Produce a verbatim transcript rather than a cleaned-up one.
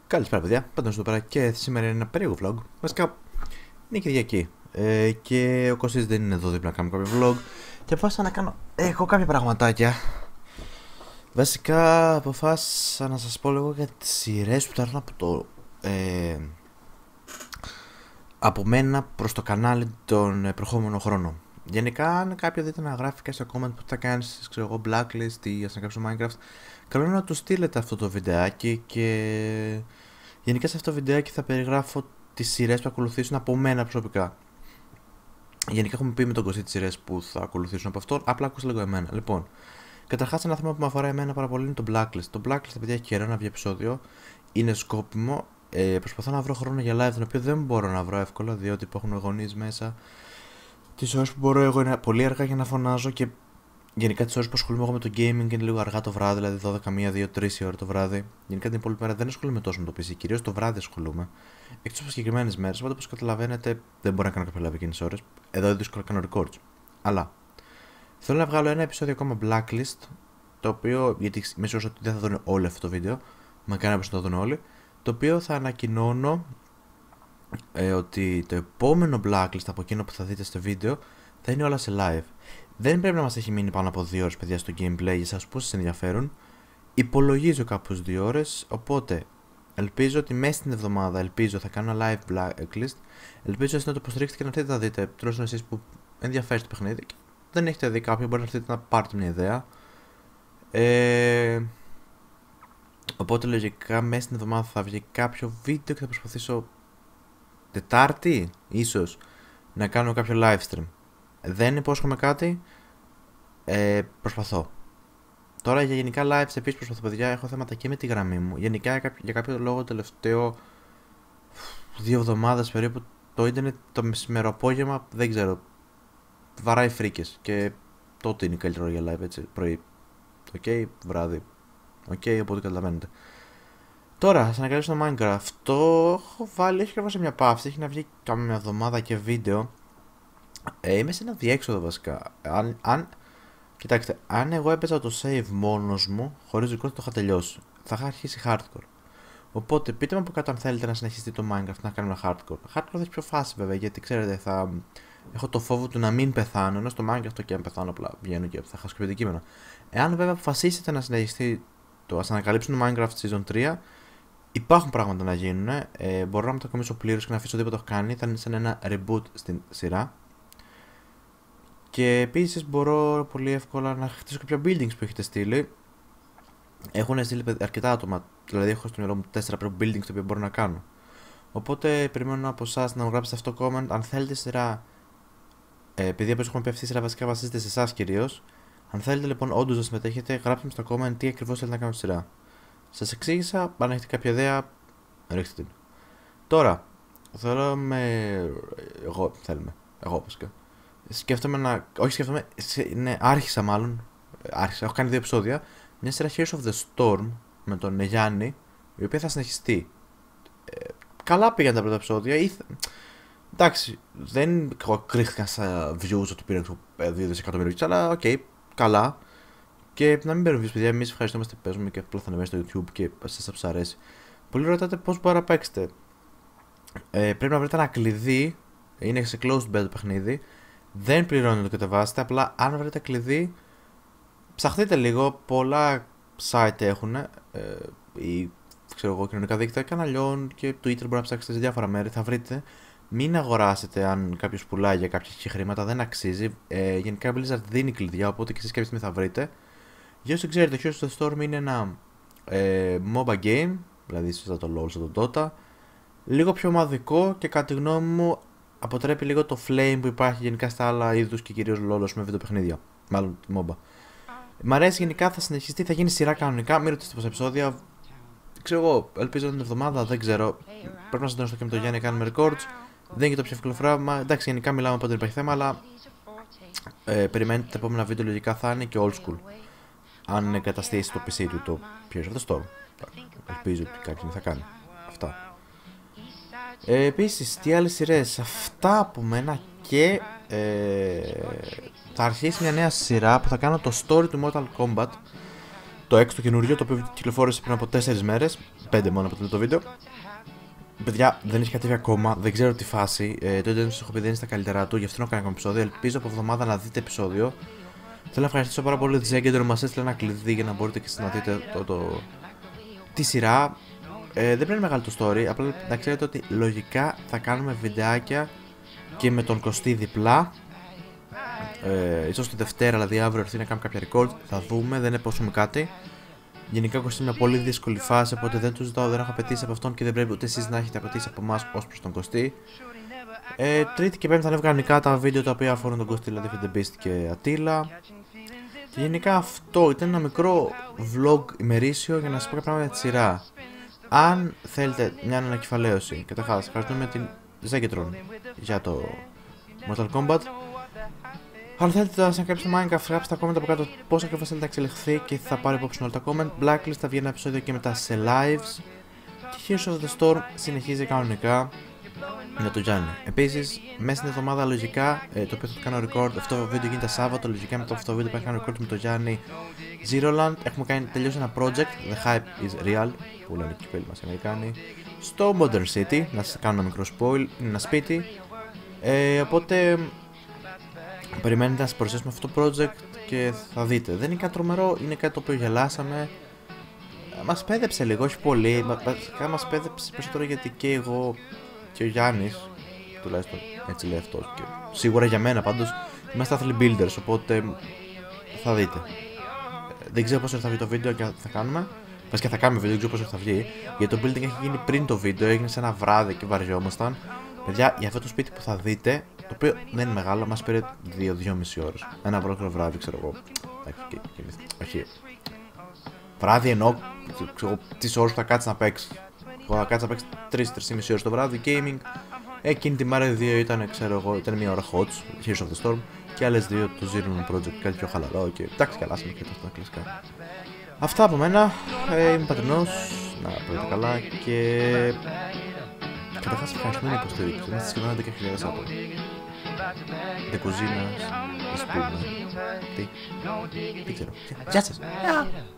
Καλησπέρα, παιδιά. Πάντως εδώ πέρα και σήμερα είναι ένα περίεργο vlog. Βασικά είναι Κυριακή. Ε, και ο Κωστής δεν είναι εδώ δίπλα να κάνουμε κάποιο vlog. Και αποφάσισα να κάνω. Έχω κάποια πραγματάκια. Βασικά αποφάσισα να σας πω λίγο για τις σειρές που θα έρθουν από το. Ε, από μένα προς το κανάλι τον προχώμενο χρόνο. Γενικά, αν κάποιο δείτε να γράφει και στο comment που θα κάνεις, ξέρω εγώ, blacklist ή ας να κάνεις στο Minecraft, καλό είναι να του στείλετε αυτό το βιντεάκι και γενικά σε αυτό το βιντεάκι θα περιγράφω τις σειρές που ακολουθήσουν από μένα προσωπικά. Γενικά έχουμε πει με τον Κωστή τις σειρές που θα ακολουθήσουν από αυτόν, απλά ακούστε λίγο εμένα. Λοιπόν, καταρχάς ένα θέμα που με αφορά εμένα πάρα πολύ είναι το blacklist. Το blacklist, παιδιά, έχει καιρό να βγει επεισόδιο, είναι σκόπιμο. Ε, προσπαθώ να βρω χρόνο για live, τον οποίο δεν μπορώ να βρω εύκολα, διότι υπάρχουν γονείς μέσα. Τις ώρες που μπορώ εγώ είναι πολύ αργά για να φωνάζω και γενικά τις ώρες που ασχολούμαι εγώ με το gaming είναι λίγο αργά το βράδυ, δηλαδή δώδεκα, μία, δύο, τρεις η ώρα το βράδυ. Γενικά την υπόλοιπη μέρα δεν ασχολούμαι τόσο με το πι σι, κυρίως το βράδυ ασχολούμαι. Εκτός από συγκεκριμένες μέρες, οπότε όπως καταλαβαίνετε δεν μπορώ να κάνω κάποια live εκείνες τις ώρες. Εδώ είναι δύσκολο να κάνω records. Αλλά θέλω να βγάλω ένα επεισόδιο ακόμα blacklist, το οποίο, γιατί είμαι σίγουρος ότι δεν θα δουν όλο αυτό το βίντεο, μακάρι να το δουν όλοι, το οποίο θα ανακοινώνω ε, ότι το επόμενο blacklist από εκείνο που θα δείτε στο βίντεο θα είναι όλα σε live. Δεν πρέπει να μας έχει μείνει πάνω από δύο ώρες, παιδιά, στο gameplay για σας που σας ενδιαφέρουν. Υπολογίζω κάπως δύο ώρες, οπότε ελπίζω ότι μέσα στην εβδομάδα ελπίζω θα κάνω live blacklist. Ελπίζω εσείς να το υποστηρίξετε και να έρθετε να δείτε, τουλάχιστον εσείς που ενδιαφέρει το παιχνίδι και δεν έχετε δει κάποιο, μπορεί να έρθετε να πάρετε μια ιδέα. Ε... Οπότε λογικά μέσα στην εβδομάδα θα βγει κάποιο βίντεο και θα προσπαθήσω Τετάρτη ίσως να κάνω κάποιο live stream. Δεν υπόσχομαι κάτι, ε, προσπαθώ. Τώρα για γενικά lives επίσης προσπαθώ, παιδιά, έχω θέματα και με τη γραμμή μου. Γενικά για κάποιο λόγο τελευταίο δύο εβδομάδες περίπου το ίντερνετ το μεσημέρο απόγευμα δεν ξέρω, βαράει φρίκες και τότε είναι καλύτερο για live, έτσι, πρωί. Οκ, okay, βράδυ. Οκ, okay, οπότε καταλαβαίνετε. Τώρα, θα ανακαλύψω το Minecraft. Το έχω βάλει, έχει κρυβάσει μια παύση, έχει να βγει κάμια εβδομάδα και βίντεο. Ε, είμαι σε ένα διέξοδο βασικά. Αν, αν, κοιτάξτε, αν εγώ έπαιζα το save μόνος μου, χωρίς record, το είχα τελειώσει. Θα είχα αρχίσει hardcore. Οπότε πείτε μου από κάτω αν θέλετε να συνεχιστεί το Minecraft να κάνουμε hardcore. Hardcore θα έχει πιο φάση βέβαια, γιατί ξέρετε, θα έχω το φόβο του να μην πεθάνω. Ενώ στο Minecraft το και αν πεθάνω, απλά βγαίνω και θα χάσω και αντικείμενο. Εάν βέβαια αποφασίσετε να συνεχιστεί το ας ανακαλύψουν το Minecraft Season τρία, υπάρχουν πράγματα να γίνουν. Ε, μπορώ να μετακομίσω πλήρως και να αφήσω οτιδήποτε έχω κάνει. Θα είναι σαν ένα reboot στην σειρά. Και επίσης μπορώ πολύ εύκολα να χτίσω κάποια buildings που έχετε στείλει. Έχουν στείλει αρκετά άτομα, δηλαδή έχω στο μυαλό μου τέσσερα περίπου buildings τα οποία μπορώ να κάνω. Οπότε περιμένω από εσάς να μου γράψετε αυτό το comment. Αν θέλετε σειρά, ε, επειδή όπως έχουμε πει αυτή η σειρά βασικά βασίζεται σε εσάς κυρίως. Αν θέλετε λοιπόν όντως να συμμετέχετε, γράψτε μου στα comment τι ακριβώς θέλετε να κάνω στη σειρά. Σας εξήγησα, αν έχετε κάποια ιδέα, ρίξτε την. Τώρα, θέλω με... Εγώ, θέλουμε, εγώ βασικά. Σκέφτομαι να... Όχι σκέφτομαι, ναι, άρχισα μάλλον, άρχισα, έχω κάνει δύο επεισόδια. Μια σειρά Heroes of the Storm με τον Γιάννη, η οποία θα συνεχιστεί. Ε, καλά πήγαν τα πρώτα επεισόδια, ήθε... Εντάξει, δεν κρύχθηκαν στα views ότι πήραν δύο δισεκατομμύρια, αλλά οκ, okay, καλά. Και να μην παίρνουν views, παιδιά, εμείς ευχαριστούμαστε που παίζουμε και απλά θα ανεβαίνει στο YouTube και σας σας αρέσει. Πολλοί ρωτάτε πώς μπορεί να παίξετε. Ε, πρέπει να βρείτε ένα κλειδί, είναι σε closed beta το παιχνίδι. Δεν πληρώνετε να το κατεβάσετε, απλά αν βρείτε κλειδί, ψαχτείτε λίγο. Πολλά site έχουν, ε, ή ξέρω εγώ, κοινωνικά δίκτυα, καναλιών και Twitter μπορεί να ψάξετε σε διάφορα μέρη, θα βρείτε. Μην αγοράσετε αν κάποιος πουλάει για κάποια χρήματα, δεν αξίζει. Ε, γενικά η Blizzard δίνει κλειδιά, οπότε και εσείς κάποια στιγμή θα βρείτε. Για όσοι ξέρετε, το Heroes of the Storm είναι ένα ε, MOBA game, δηλαδή σαν το LoL, σαν το Dota. Λίγο πιο ομαδικό και κατά τη γνώμη μου αποτρέπει λίγο το flame που υπάρχει γενικά στα άλλα είδους και κυρίως LoL με βιντεοπαιχνίδια. Μάλλον MOBA. Μ' αρέσει γενικά, θα συνεχιστεί, θα γίνει σειρά κανονικά. Μην ρωτήσετε πόσα επεισόδια. Ξέρω εγώ, ελπίζω την εβδομάδα, δεν ξέρω. Πρέπει να συντονιστώ και με τον Γιάννη, κάνουμε records. Δεν είναι και το πιο εύκολο πράγμα. Εντάξει, γενικά μιλάμε από δεν υπάρχει θέμα, αλλά ε, περιμένετε τα επόμενα βίντεο λογικά θα είναι και old school. Αν εγκαταστήσει το πι σι του το Heroes of the Storm. Ελπίζω ότι κάποιον θα κάνει. Αυτά. Ε, επίσης, τι άλλες σειρές. Αυτά από μένα και ε, θα αρχίσει μια νέα σειρά που θα κάνω το story του Mortal Kombat. Το έξι το καινούριο, το οποίο κυκλοφόρησε πριν από τέσσερις μέρες, πέντε μόνο από το βίντεο. Παιδιά, δεν έχει κατέβει ακόμα, δεν ξέρω τι φάση. Ε, το ίντερνετ σας έχω πει δεν είναι στα καλύτερά του, γι' αυτό να κάνω ακόμα επεισόδιο. Ελπίζω από εβδομάδα να δείτε επεισόδιο. Θέλω να ευχαριστήσω πάρα πολύ τη Zegetor, μας έστειλε ένα κλειδί για να μπορείτε και εσείς να δείτε το, το... τη σειρά. Ε, δεν πρέπει μεγάλο το story, απλά να ξέρετε ότι λογικά θα κάνουμε βιντεάκια και με τον Κωστή διπλά. Ε, ίσως τη Δευτέρα, δηλαδή αύριο έρθει να κάνουμε κάποια record, θα δούμε, δεν επόσουμε κάτι. Γενικά Κωστή είναι μια πολύ δύσκολη φάση, οπότε δεν του ζητάω, δεν έχω απαιτήσει από αυτόν και δεν πρέπει ούτε εσείς να έχετε απαιτήσει από εμάς ως προς τον Κωστή. Ε, τρίτη και πέμπτη θα ανέβουν κανονικά τα βίντεο τα οποία αφορούν τον Κωστή, δηλαδή The Beast και Ατήλα. Και γενικά αυτό ήταν ένα μικρό vlog ημερήσιο για να σας πω κάποια πράγματα για τη σειρά. Αν θέλετε μια ανακεφαλαίωση, καταρχάς ευχαριστούμε την Zegetron για το Mortal Kombat. Αν θέλετε να σας ανακαλύψετε Minecraft, γράψτε τα comment από κάτω πώς ακριβώς θέλετε να εξελιχθεί και θα πάρει υπόψη όλα τα comment. Blacklist θα βγει ένα επεισόδιο και μετά σε lives. Και Heroes of the Storm συνεχίζει κανονικά με τον Γιάννη. Επίσης, μέσα στην εβδομάδα λογικά, ε, το οποίο θα το κάνω record, αυτό το βίντεο γίνεται Σάββατο, λογικά μετά αυτό το βίντεο θα κάνω record με τον Γιάννη Zeroland. Έχουμε κάνει, τελειώσει ένα project, The Hype is Real, που λένε και οι φίλοι μας οι Αμερικάνοι, στο Modern City. Να σας κάνω ένα μικρό spoil, είναι ένα σπίτι. Ε, οπότε περιμένετε να σας παρουσιάσουμε αυτό το project και θα δείτε. Δεν είναι κάτι τρομερό, είναι κάτι το οποίο γελάσαμε. Μας πέδεψε λίγο, όχι πολύ. Βασικά μας πέδεψε περισσότερο γιατί και εγώ και ο Γιάννης, τουλάχιστον έτσι λέει αυτός, και σίγουρα για μένα πάντως, είμαστε athlete builders, οπότε θα δείτε. Δεν ξέρω πόσο θα βγει το βίντεο και θα κάνουμε. Βασικά θα κάνουμε βίντεο, δεν ξέρω πόσο θα βγει. Γιατί το building έχει γίνει πριν το βίντεο, έγινε σε ένα βράδυ και βαριόμασταν. Παιδιά, για αυτό το σπίτι που θα δείτε, το οποίο δεν είναι μεγάλο, μας πήρε δύο με δυόμιση ώρες. Ένα ολόκληρο βράδυ, ξέρω εγώ. Όχι. Βράδυ εννοώ, ξέρω τις ώρες που θα κάτσει να παίξει. Θα κάτσει να παίξει τρεις με τρεις και μισή ώρες το βράδυ gaming. Εκείνη τη μέρα οι δύο ήταν, ξέρω εγώ, ήταν μία ώρα Hots, Heroes of the Storm, και άλλες δύο το Zero Project, κάτι πιο χαλαρό και εντάξει, καλάσαμε και τα κλασικά. Αυτά από μένα, ε, είμαι πατρινός, να πάτε καλά και καταρχάς ευχαριστούμε για υποστήριξη, είμαστε σχεδόν έντεκα χιλιάδες άτομα. Δε κουζίνας, ας πούμε, τι, τι ξέρω, γεια σας!